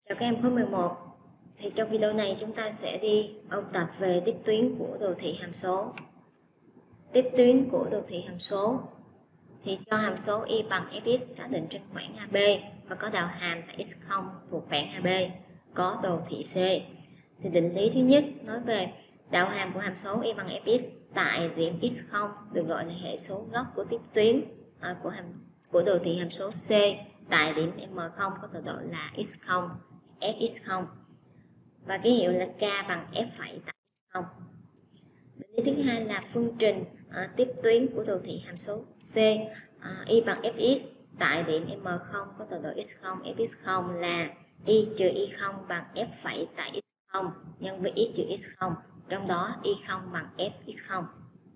Chào các em khối 11. Thì trong video này chúng ta sẽ đi ôn tập về tiếp tuyến của đồ thị hàm số. Tiếp tuyến của đồ thị hàm số thì cho hàm số y bằng fx xác định trên khoảng AB và có đạo hàm tại x0 thuộc khoảng AB có đồ thị C. Thì định lý thứ nhất nói về đạo hàm của hàm số y bằng fx tại điểm x0 được gọi là hệ số gốc của tiếp tuyến của đồ thị hàm số C tại điểm M0 có tọa độ là x0, fx0 và ký hiệu là k bằng f phẩy tại x0. Định lý thứ hai là phương trình tiếp tuyến của đồ thị hàm số C y bằng fx tại điểm M0 có tọa độ x0, fx0 là y trừ y0 bằng f phẩy tại x0 nhân với x trừ x0, trong đó y0 bằng fx0.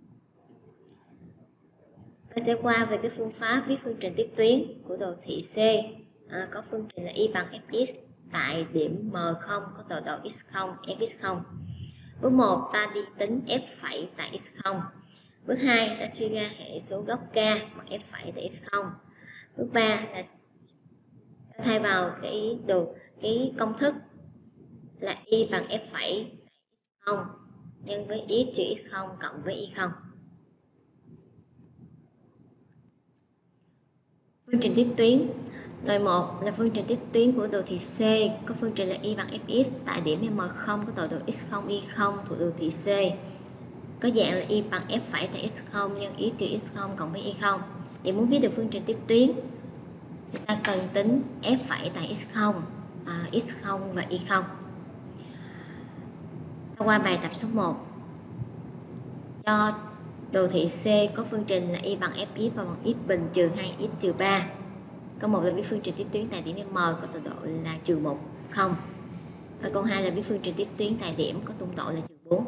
Ta sẽ qua về cái phương pháp viết phương trình tiếp tuyến của đồ thị C. Có phương trình là y bằng fx tại điểm M0 có tọa độ x0, fx0. Bước 1 ta đi tính f phẩy tại x0. Bước 2 ta suy ra hệ số gốc k bằng f phẩy tại x0. Bước 3 là ta thay vào cái công thức là y bằng f phẩy tại x0 nhân với x trừ x0 cộng với y0. Phương trình tiếp tuyến. Loại 1 là phương trình tiếp tuyến của đồ thị C, có phương trình là y bằng fx tại điểm M0 có tọa độ x0, y0 thuộc đồ thị C. Có dạng là y bằng f phẩy tại x0 nhân x trừ x0 cộng với y0. Để muốn viết được phương trình tiếp tuyến thì ta cần tính f phẩy tại x0, x0 và y0. Qua bài tập số 1. Cho đồ thị C có phương trình là y bằng fx và bằng x bình trừ 2x trừ 3. Câu 1 là viết phương trình tiếp tuyến tại điểm M có tọa độ là trừ 1, 0. Và câu 2 là viết phương trình tiếp tuyến tại điểm có tung độ là trừ 4.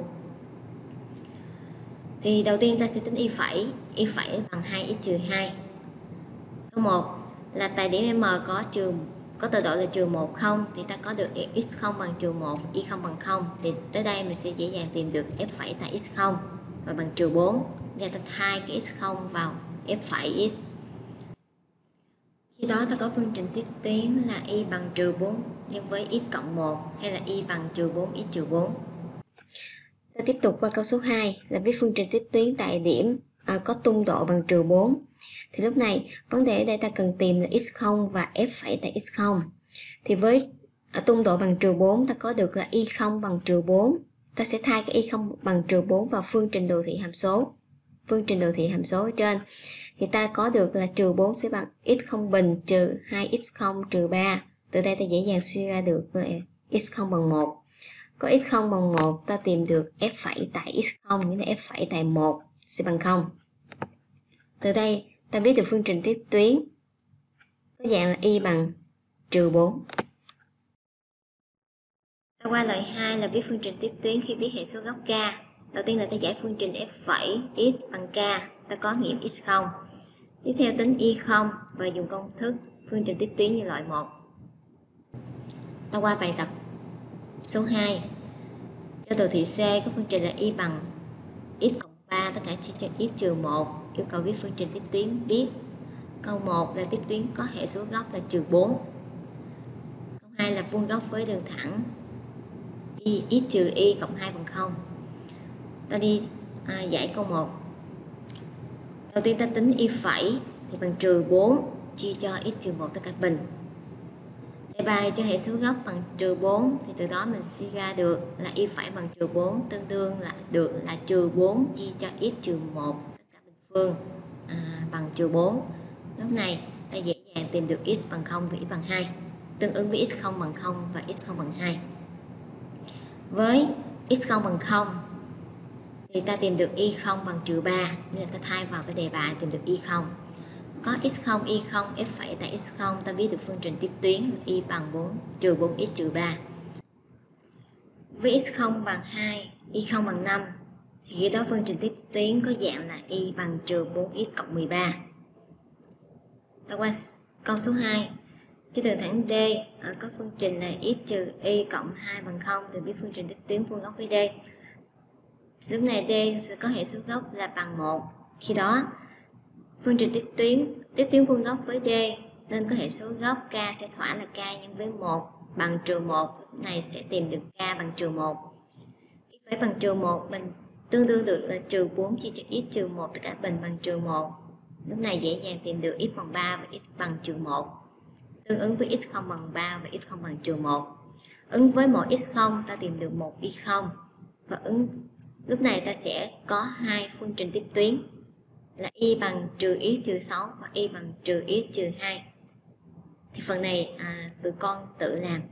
Thì đầu tiên ta sẽ tính y phẩy bằng 2x trừ 2. Câu 1 là tại điểm M có tọa độ là trừ 1, 0 thì ta có được x0 bằng trừ 1, y0 bằng 0. Thì tới đây mình sẽ dễ dàng tìm được f phẩy tại x0 và bằng trừ 4. Giờ ta thay cái x0 vào f phẩy x. Khi đó ta có phương trình tiếp tuyến là y bằng trừ 4 nhân với x cộng 1 hay là y bằng trừ 4x trừ 4. Ta tiếp tục qua câu số 2 là viết phương trình tiếp tuyến tại điểm có tung độ bằng trừ 4. Thì lúc này vấn đề ở đây ta cần tìm là x0 và f phẩy tại x0. Thì với tung độ bằng trừ 4 ta có được là y0 bằng trừ 4. Ta sẽ thay cái y0 bằng trừ 4 vào phương trình đồ thị hàm số. Phương trình đồ thị hàm số ở trên thì ta có được là trừ 4 sẽ bằng x0 bình trừ 2x0 trừ 3. Từ đây ta dễ dàng suy ra được là x0 bằng 1. Có x0 bằng 1 ta tìm được f phẩy tại x0 nghĩa là f phẩy tại 1 sẽ bằng 0. Từ đây ta biết được phương trình tiếp tuyến có dạng là y bằng trừ 4. Ta qua loại 2 là biết phương trình tiếp tuyến khi biết hệ số gốc k. Đầu tiên là ta giải phương trình f phẩy x bằng k, ta có nghiệm x0. Tiếp theo tính y0 và dùng công thức phương trình tiếp tuyến như loại 1. Ta qua bài tập số 2. Cho đồ thị C có phương trình là y bằng x cộng 3 tất cả chia cho x trừ 1. Yêu cầu viết phương trình tiếp tuyến biết. Câu 1 là tiếp tuyến có hệ số góc là trừ 4. Câu 2 là vuông góc với đường thẳng y x trừ y cộng 2 bằng 0. Ta đi giải câu 1. Đầu tiên ta tính y phẩy thì bằng trừ 4 chia cho x trừ 1 tất cả bình. Đề bài cho hệ số góc bằng trừ 4 thì từ đó mình suy ra được là y phẩy bằng trừ 4 tương đương là trừ 4 chia cho x trừ 1 tất cả bình phương bằng trừ 4. Lúc này ta dễ dàng tìm được x bằng 0 và x bằng 2, tương ứng với x0 bằng 0 và x0 bằng 2. Với x0 bằng 0 thì ta tìm được y0 bằng trừ 3, nên là ta thay vào cái đề bài tìm được y0. Có x0, y0, f phẩy tại x0, ta biết được phương trình tiếp tuyến là y bằng trừ 4x trừ 3. Với x0 bằng 2, y0 bằng 5, thì khi đó phương trình tiếp tuyến có dạng là y bằng trừ 4x cộng 13. Ta qua câu số 2. Cho đường thẳng D có phương trình là x trừ y cộng 2 bằng 0 thì biết phương trình tiếp tuyến vuông góc với D. Lúc này D sẽ có hệ số góc là bằng 1. Khi đó phương trình tiếp tuyến vuông góc với D nên có hệ số góc k sẽ thỏa là k nhân với 1 bằng trừ 1, lúc này sẽ tìm được k bằng trừ 1. Y phẩy bằng trừ 1 mình tương đương được là trừ 4 chia cho x trừ 1 tất cả bình bằng trừ 1. Lúc này dễ dàng tìm được x bằng 3 và x bằng trừ 1. Tương ứng với x không bằng 3 và x không bằng trừ 1. Ứng với mỗi x0 ta tìm được một y0. Và lúc này ta sẽ có hai phương trình tiếp tuyến là y bằng trừ x trừ 6 và y bằng trừ x trừ 2. Thì phần này tụi con tự làm.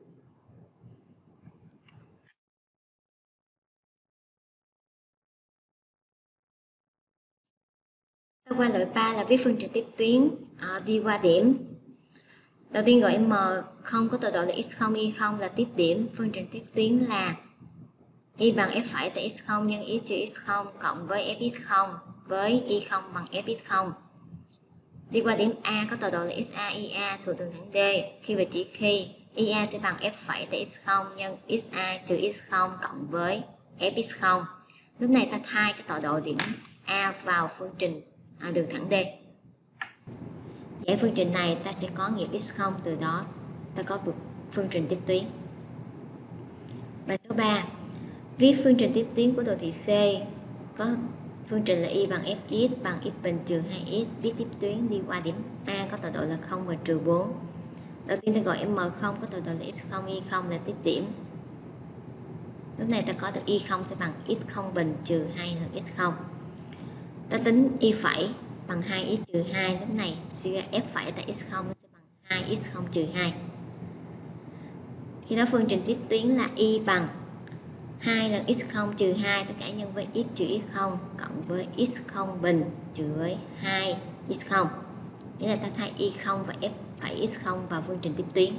Ta qua loại 3 là viết phương trình tiếp tuyến đi qua điểm. Đầu tiên gọi M không có tọa độ là x0 y0 là tiếp điểm. Phương trình tiếp tuyến là y bằng f phẩy tại x0 nhân x trừ x0 cộng với fx0 với y0 bằng fx0. Đi qua điểm A có tọa độ là xa ia thuộc đường thẳng D. Khi và chỉ khi ia sẽ bằng f phẩy tại x0 nhân xa trừ x0 cộng với fx0. Lúc này ta thay cái tọa độ điểm A vào phương trình đường thẳng D. Giải phương trình này ta sẽ có nghiệp x0, từ đó ta có phương trình tiếp tuyến. Bài số 3. Viết phương trình tiếp tuyến của đồ thị C có phương trình là y bằng fx bằng x bình trừ 2x. Viết tiếp tuyến đi qua điểm A có tọa độ là 0 và trừ 4. Đầu tiên ta gọi M0 có tọa độ là x0 y0 là tiếp điểm. Lúc này ta có được y0 sẽ bằng x0 bình trừ 2 lần x0. Ta tính y phẩy bằng 2x trừ 2. Lúc này suy ra f phẩy tại x0 sẽ bằng 2x0 trừ 2. Khi đó phương trình tiếp tuyến là y bằng 2 lần x0 trừ 2 tất cả nhân với x trừ x0 cộng với x0 bình trừ với 2 x0. Nghĩa là ta thay y0 và f phẩy x0 vào phương trình tiếp tuyến.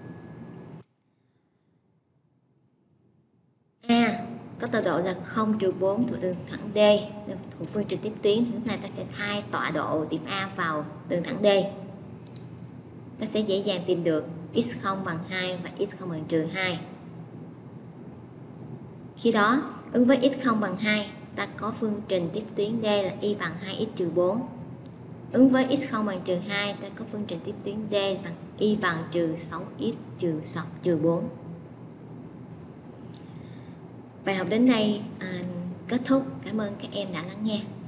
A có tọa độ là 0 trừ 4 thuộc đường thẳng D thuộc phương trình tiếp tuyến, thì lúc này ta sẽ thay tọa độ điểm A vào đường thẳng D. Ta sẽ dễ dàng tìm được x0 bằng 2 và x0 bằng trừ 2. Khi đó, ứng với x0 bằng 2, ta có phương trình tiếp tuyến D là y bằng 2x trừ 4. Ứng với x0 bằng trừ 2, ta có phương trình tiếp tuyến D bằng y bằng trừ 6x trừ 4. Bài học đến đây kết thúc. Cảm ơn các em đã lắng nghe.